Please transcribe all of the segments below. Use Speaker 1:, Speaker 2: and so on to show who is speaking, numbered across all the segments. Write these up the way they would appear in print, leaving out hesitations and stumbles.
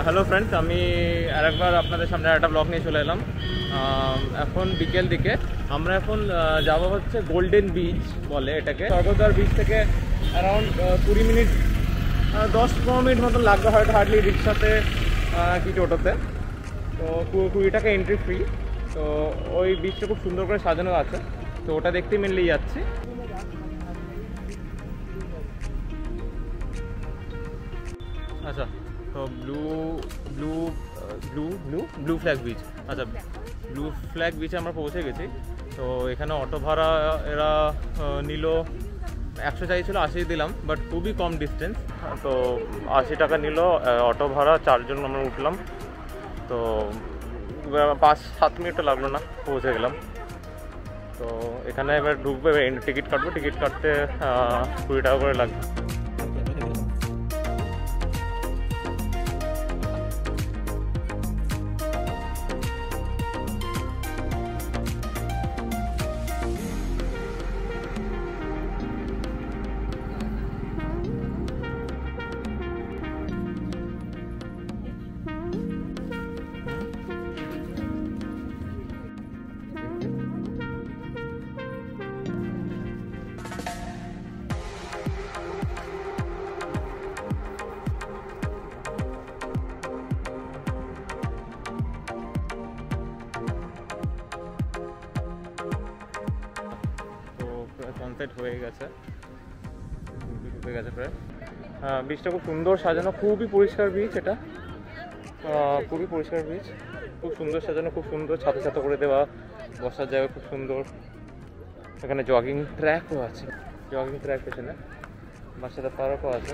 Speaker 1: Hello friends, আমি আরেকবার আপনাদের সামনে একটা ব্লগ নিয়ে চলে এলাম। এখন বিকেল দিকে আমরা এখন যাব হচ্ছে গোল্ডেন বিচ বলে এটাকে। স্বর্গদ্বার বিচ থেকে অ্যারাউন্ড 20 মিনিট 10-15 মিনিট মতন লাগবে হয়তো, হার্ডলি রিক্সাতে কি টোটোতে। তো 20 টাকা এন্ট্রি ফ্রি। তো ওই বিচটা খুব সুন্দর করে সাজানো আছে, তো ওটা দেখতেই মেনলি যাচ্ছি। আচ্ছা, তো ব্লু ফ্ল্যাগ বিচ। আচ্ছা, ব্লু ফ্ল্যাগ বিচে আমরা পৌঁছে গেছি। তো এখানে অটো ভাড়া এরা নিল 100 চাইছিল, 80 দিলাম, বাট খুবই কম ডিস্টেন্স। তো 80 টাকা নিল অটো ভাড়া, 4 জন আমরা উঠলাম। তো 5-7 মিনিটও লাগলো না, পৌঁছে গেলাম। তো এখানে এবার ঢুকবে, টিকিট কাটবো। টিকিট কাটতে 20 টাকা করে লাগবে। সানসেট হয়ে গেছে, ডুবে গেছে প্রায়। বিচটা খুব সুন্দর সাজানো, খুবই পরিষ্কার বিচ। এটা খুবই পরিষ্কার বিচ, খুব সুন্দর সাজানো, খুব সুন্দর ছাতা ছাতা করে দেওয়া, বসার জায়গা খুব সুন্দর। এখানে জগিং ট্র্যাকও আছে, জগিং ট্র্যাক পেছনে বাচ্চাদের পার্কও আছে।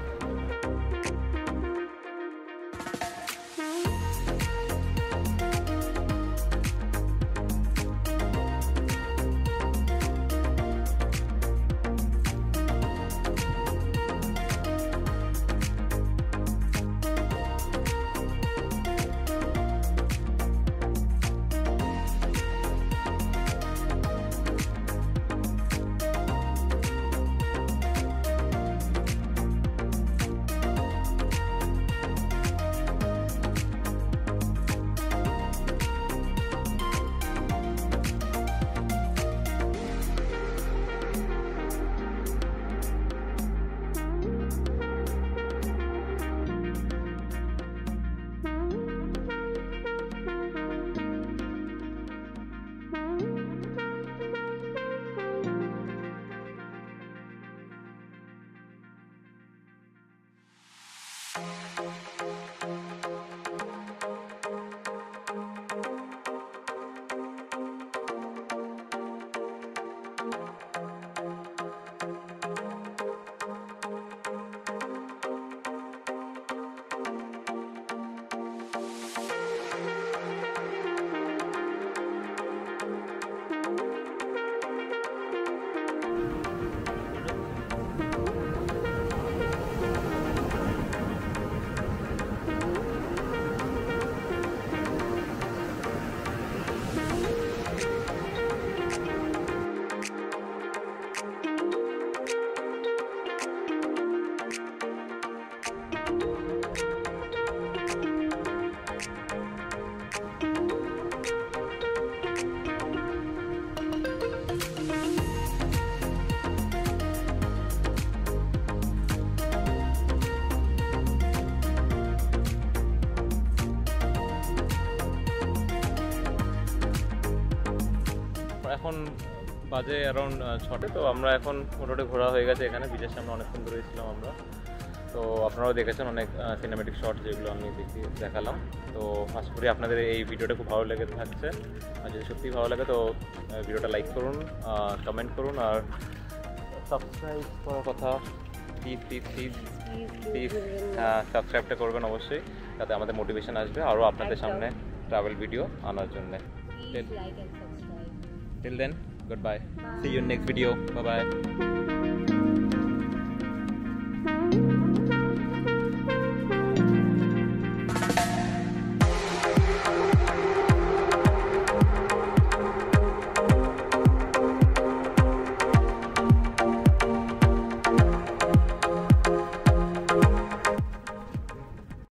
Speaker 1: এখন বাজে অ্যারাউন্ড 6টে। তো আমরা এখন মোটামুটি ঘোরা হয়ে গেছে। এখানে বিচের সামনে অনেকক্ষণ ধরে ছিলাম আমরা। তো আপনারাও দেখেছেন অনেক সিনেমেটিক শট, যেগুলো আমি দেখালাম। তো আশা করি আপনাদের এই ভিডিওটা খুব ভালো লেগে থাকছে। আর যদি সত্যিই ভালো লাগে তো ভিডিওটা লাইক করুন, কমেন্ট করুন, আর সাবস্ক্রাইব করার কথা প্লিজ সাবস্ক্রাইবটা করবেন অবশ্যই, যাতে আমাদের মোটিভেশন আসবে আরও আপনাদের সামনে ট্রাভেল ভিডিও আনার জন্যে। Till then, goodbye. See you in next video. Bye bye.